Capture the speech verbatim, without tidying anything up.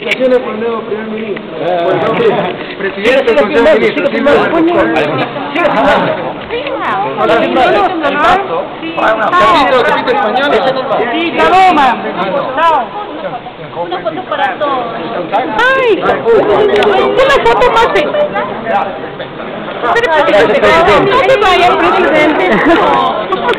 felicitaciones por el nuevo primer ministro. Por el nuevo presidente del Consejo de Ministros. Sí, capítulo, capítulo español. Sí, Paloma. Chao. Una foto para todos. Ay, una foto más. No se vaya, presidente.